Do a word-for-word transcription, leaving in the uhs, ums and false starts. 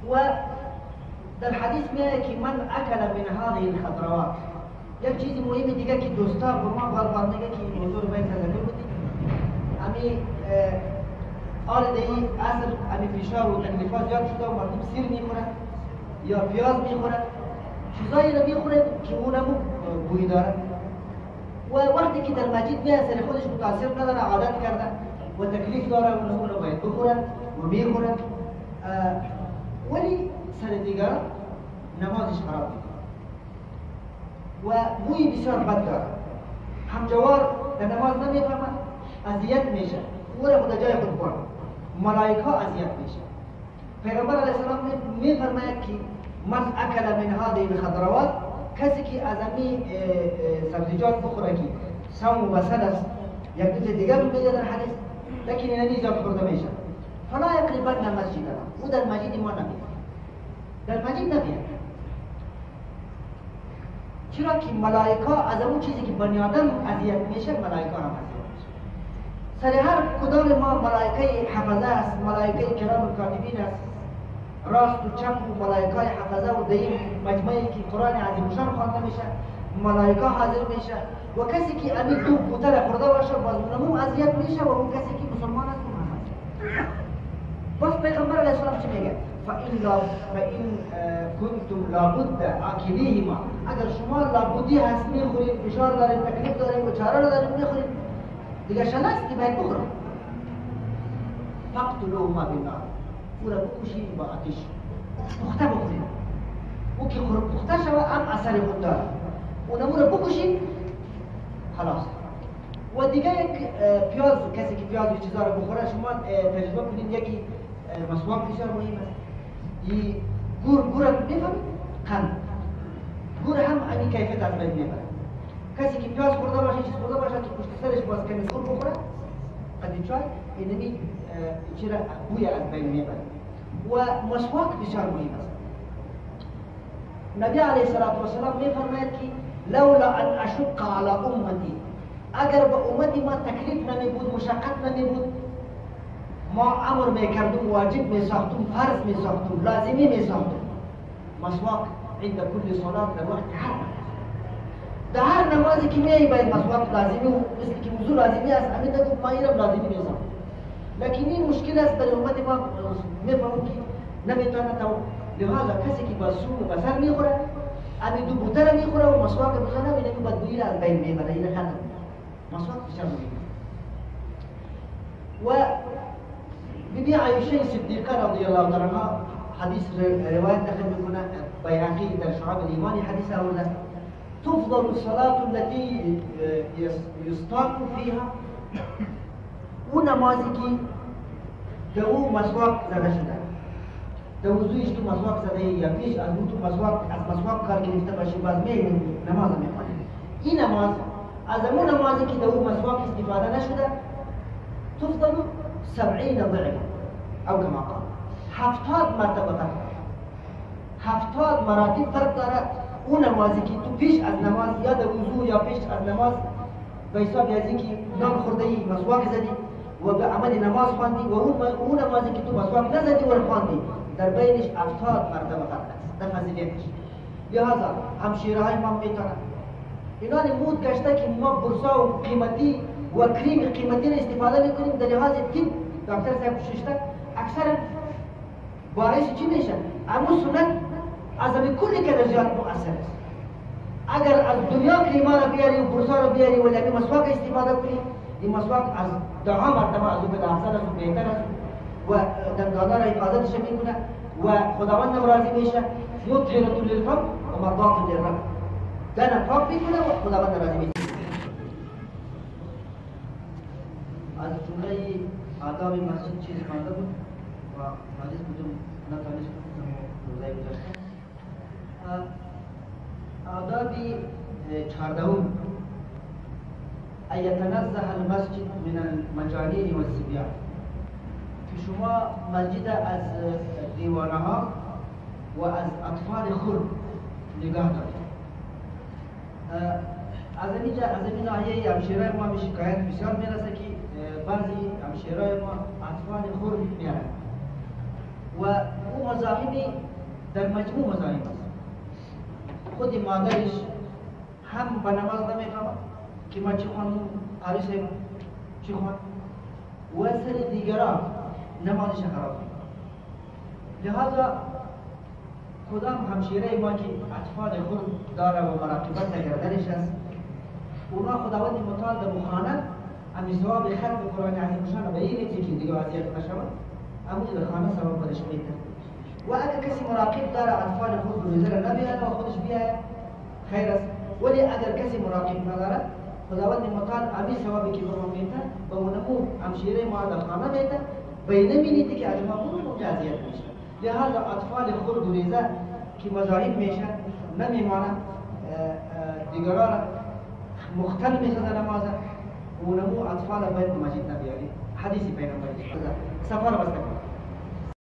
و در حدیث میگه که من اکل من هذه الخضروات. یک چیز مهم دیگه که دوستا با ما بار میگه که حضور باید تذکر بودی امی آل دهی اصل امی فشار و تکلیفات زیاد شده و مردم سیر میخورن یا پیاز میخورن، چیزایی رو میخوره که اونمو بوی داره و وقتی که در مسجد میاد سر خودش متاثر نداره، عادت کرده و تکلیف داره اونمو رو باید بخورن و میخورن، ولی سر دیگر نمازش خراب میکنه و بوی بسیار بد داره. همجوار در نماز نمیفهمه، اذیت میشه، او را خود جای خود برد، ملائکه اذیت میشه. پیغمبر علیه السلام میفرماید که من اکل من هذه الخضروات، کسی که از این سبزیجات بخوره که سم و بصل است، یک دوست دیگر رو میگه در حدیث، لیکن این اینجا خورده میشه، فلا یقربن مسجدنا، او در مسجد ما نمیاد، در مسجد نمیاد. چرا که ملائکه از اون چیزی که بنی آدم اذیت میشه، ملائکه هم اذیت میشه. سر هر کدام ما ملائکه حفظه است، ملائکه کرام کاتبین است، راست و چپ و ملائکه حفظه و دیم مجمعی که قرآن عظیم شان خوانده میشه، ملائکه حاضر میشه و کسی که امید دو بوتر خورده باشه باز اونمو اذیت میشه و اون کسی که مسلمان است اونم اذیت. باز پیغمبر علیه السلام چی میگه؟ فإن لا فإن كنتم لابد آكليهما، اگر شما لابدی هست میخورید، فشار دارید، تکلیف دارید و چاره دارید میخورید، دیگه شناست که باید بخورید. فاقتلوهما بالنار، او را بکشید با آتش، پخته بخورید. او که پخته شود هم اثر خود داره، اونمو را بکشید خلاص. و دیگه یک پیاز، کسی که پیاز و چیزا را بخوره شما تجربه کنید، یکی مسواک بسیار مهم است. ی گور گور میفهمید؟ قند گور هم این کیفیت از بین میبره. کسی که پیاز خورده باشه، چیز خورده باشه که پشت سرش باز کمی گور بخوره قدی چای اینمی چرا بوی از بین میبره. و مسواک بسیار مهم است. نبی علیه السلام میفرماید که لولا ان اشق علی امتی، اگر به امتی ما تکلیف نمی بود، مشقت نمی بود، ما امر میکردم، واجب میساختم، فرض میساختم، لازمی میساختم مسواک عند کل صلات، در وقت هر در هر نمازی که میایی باید مسواک لازمی و مثل که وضو لازمی است، همین نگو ما اینم لازمی میساختم. لیکن این مشکل است در امت ما، میفهمم که نمیتونه تو لحاظا کسی که با سوم و بسر میخوره همین دو بوتر میخوره و مسواک بزنه و اینمی بدبویی را از بین میبره، این خطر مسواک بسیار مهم. و بیبی عایشه صدیقه رضی الله عنها حدیث روایت داخل میکنه، بیهقی در شعب الایمان حدیث آورده، تفضل الصلاة التي يستاق فيها، اون نمازی که در او مسواک زده شده، در وضویش تو مسواک زده یا پیش از اون تو مسواک از مسواک کار گرفته باشه باز میمونی نماز میخوانه. این نماز از اون نمازی که در او مسواک استفاده نشده تفضل سبعین ضعف او کما قال، هفتاد مرتبه فرق، هفتاد مراتب فرق داره. اون نمازی که تو پیش از نماز یا در وضو یا پیش از نماز به حساب یازی که نان خورده ای مسواک زدی و به عمل نماز خواندی و اون نمازی که تو مسواک نزدی و خواندی در بینش هفتاد مرتبه فرق است در فضیلتش. لہذا همشیره های ما میتونن اینا نمود گشته که ما برسا و قیمتی و کریم قیمتی را استفاده میکنیم، در لحاظ طب دکتر صاحب ششته اکثر باعث چی میشه؟ اما سنت از همه کلی که در زیاد مؤثر است. اگر از دنیا کریما را بیاری و برسا را بیاری و لبی مسواک استفاده کنی، این مسواک از دعا مرتبه از او به احسن است و بهتر است و دندانا را حفاظتش میکنه و خداوند هم راضی میشه. مطهرة للفم و مرضات للرب، دهن پاک میکنه و خداوند راضی میشه. از جمله آداب مسجد چیز مانده بود و حدیث بودم نتانیش کنم روزای گذاشتم. آدابی چهاردهم ان یتنزه المسجد من المجانین و الصبیان، که شما مسجد از دیوانه ها و از اطفال خرد نگاه دارید. از اینجا از این ناحیه همشیرای ما به شکایت بسیار میرسه که بعضی همشیرای ما اطفال خرد میارن و او مذاهبی در مجموع مذاهب است. خود مادرش هم به نماز نمیخواد که ما چی خواندم عروس چی خواند و سر دیگران نمازش خراب میکنه. لہذا کدام همشیره ما که اطفال خود داره و مراقبت نکردنش است، اونا خداوند متعال در مخانه امی ثواب ختم قرآن عظیمشان به این نتیجه که دیگه اذیت نشود، اما در خانه ثواب برش میده. و اگر کسی مراقب داره اطفال خود روزه را نبیاید و خودش بیاید خیر است، ولی اگر کسی مراقب نداره خداوند متعال امی ثوابی که به ما میده به اونمو همشیره ما در خانه میده به این نمیده که اجماع بود اونجا اذیت میشه. لہذا اطفال خود روزه که مذاهب میشه نمیمانند دیگران مختل میشه در نمازه، اونمو اطفال باید مسجد نبیاری. حدیث پیغمبر سفر بسته